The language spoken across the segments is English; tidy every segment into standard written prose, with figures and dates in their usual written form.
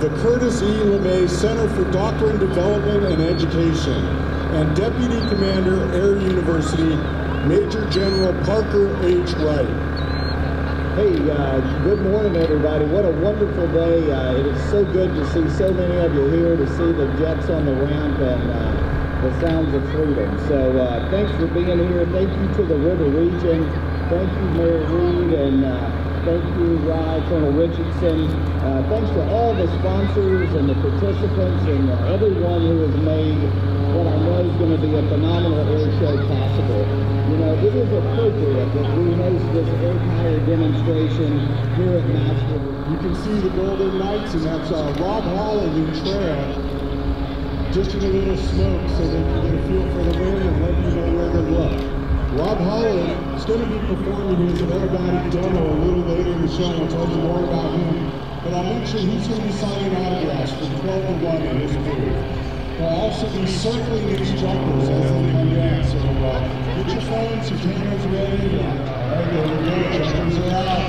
the Curtis E. LeMay Center for Doctrine Development and Education, and Deputy Commander, Air University, Major General Parker H. Wright. Hey, good morning, everybody. What a wonderful day. It is so good to see so many of you here, to see the jets on the ramp and the sounds of freedom. So thanks for being here. Thank you to the River Region. Thank you, Mayor Reed, and thank you, Colonel Richardson. Thanks to all the sponsors and the participants and everyone who has made what I know is going to be a phenomenal air show possible. You know, it is appropriate that we host this air power demonstration here at Maxwell. You can see the Golden Knights, and that's Rob Holland and Trail. Just in a little smoke so they can get a feel for the wind and let you know where to look. Rob Holland is going to be performing his aerobatic demo a little later in the show. I'll tell you more about him. But I'll mention he's going to be signing autographs from 12 to 1 in his booth. We'll also be circling these jumpers as they come in. So get your phones, your cameras ready. All right, there we go. Jumpers are out.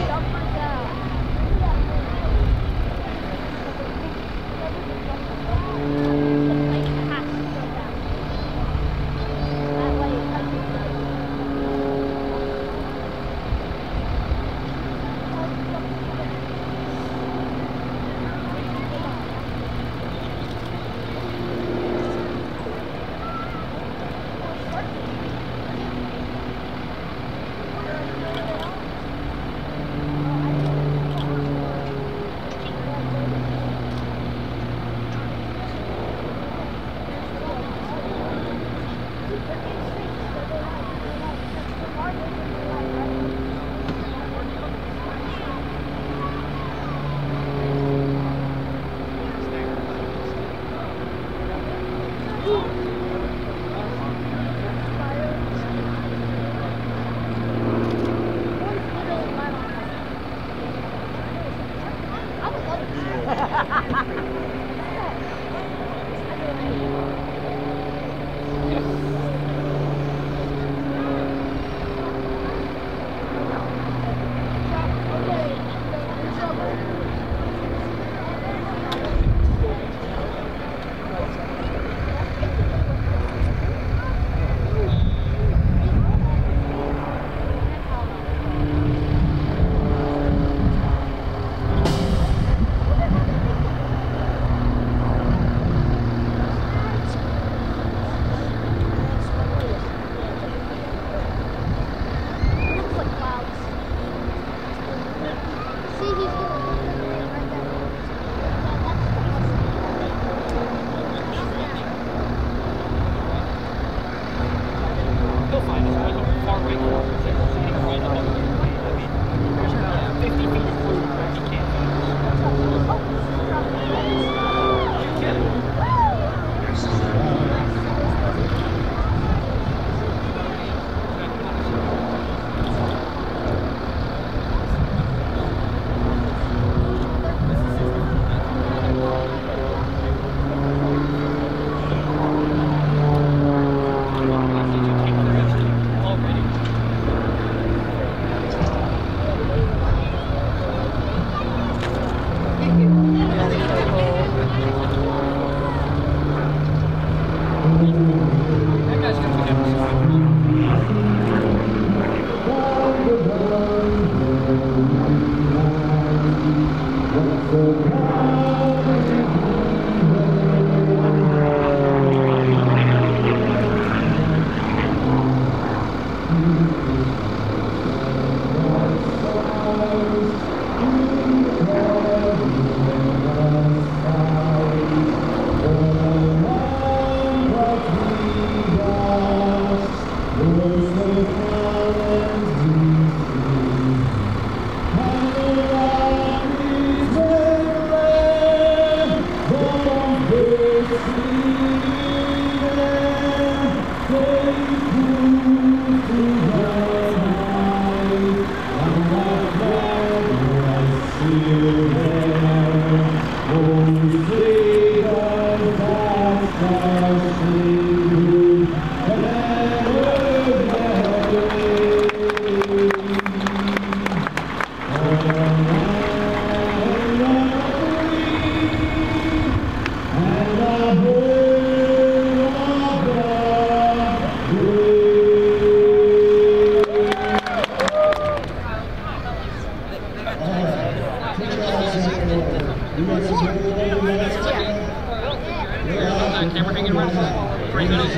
we're hanging around for 3 minutes.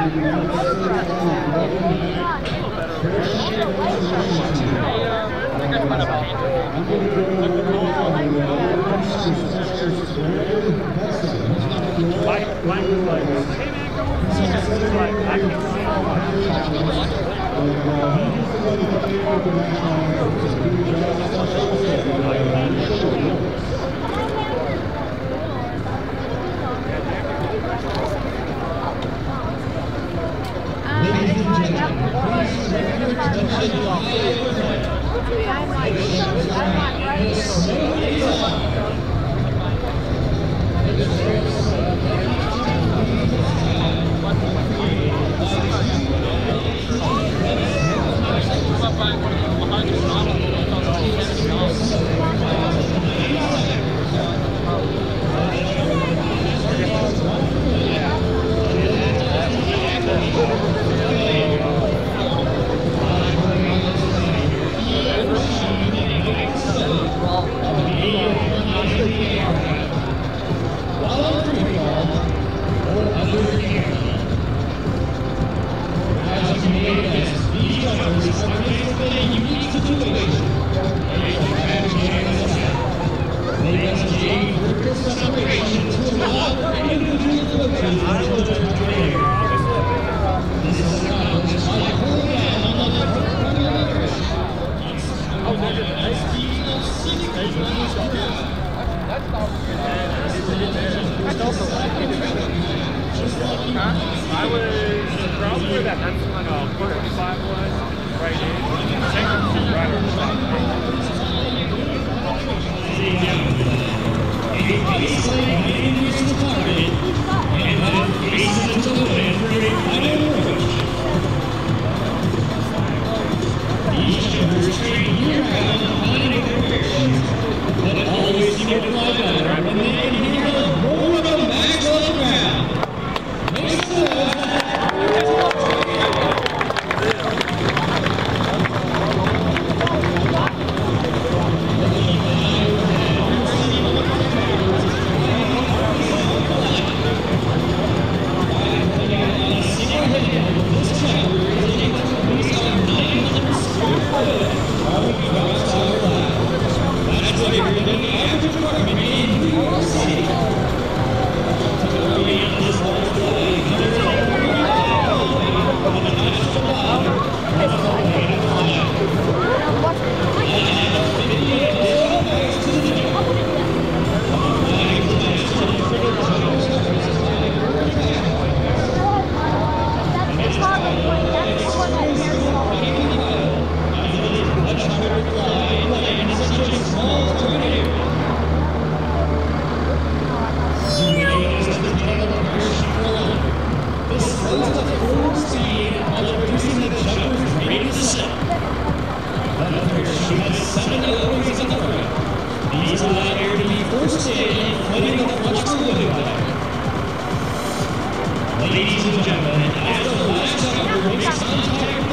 I was probably where that pencil on a 45 was, right in. Right on the top. These jumpers train year-round on finding preparations, but always get to fly better when they can hear the roar of the Maxwell ground. Make some noise. These allow air to be forced in, flooding the front of the living bag. Ladies and gentlemen, after the last jumper makes contact